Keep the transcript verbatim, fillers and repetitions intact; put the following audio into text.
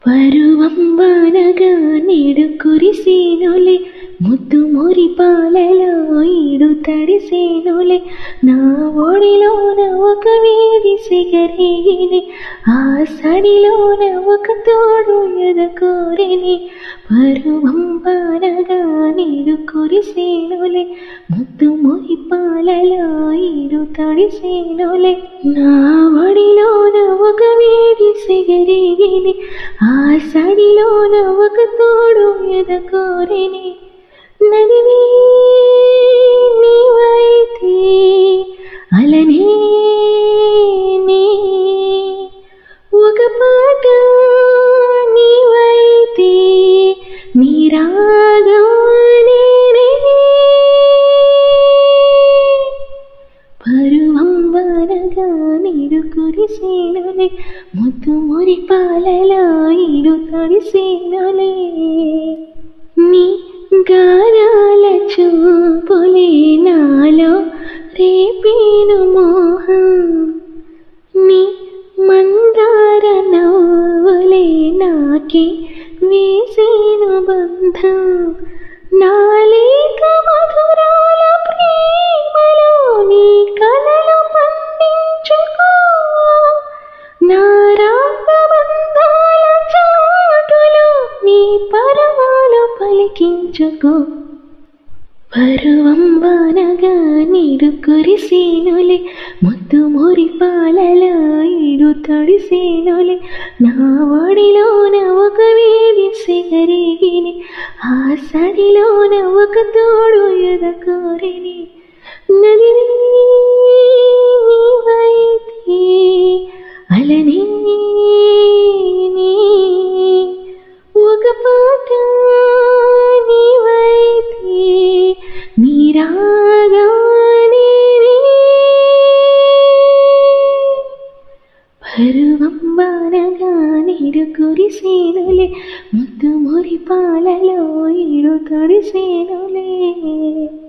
పరువం వానగా నేడు కురిసేనులే ముద్దు మురి పాలలో ఈడు తడిసేనులే నా ఒడిలోన ఒక వేడి సిగరేగిని ఆ సడిలోన ఒక తోడు ఎదకోరిని పరువం వానగా నేడు కురిసేనులే ముద్దు మురి పాలలో ఈడు తడిసేనులే నా ఒడిలోన ఒక వేడి సిగరేగిని ఆ సడిలోన ఒక తోడు ఎదకోరిని నదివే నీవైతే అలనే నీ ఒక పాట నీవైతే నీ రాగం నేనే పరువం వానగా నీడు కురిసేనులే ముద్దు మురి పాలలో ఈడు తడిసేనులే నీ గారాల చూపులే నాలో రేపేను మోహం నీ మందార నవ్వులే నాకే వేసేను బంధం నాలేక మధురాల ప్రేమలో నీ కలలు పండించుకో నా రాగబంధాల చాటులో నీ పరమాలు పలికించుకో పరువం వానగా నీడు కురిసేనులే ముద్దు మురి పాలలో ఈడు తడిసేనులే నా ఒడిలోన ఒక వేడి సిగరేగిని ఆ సడిలోన ఒక తోడు ఎదకోరిని నదివే నీవైతే అలనే నీ ఒక పాట నీవైతే నీ రాగం నేనే పరువం వానగా నీడు కురిసేనులే ముద్దు మురి పాలలో ఈడు తడిసేనులే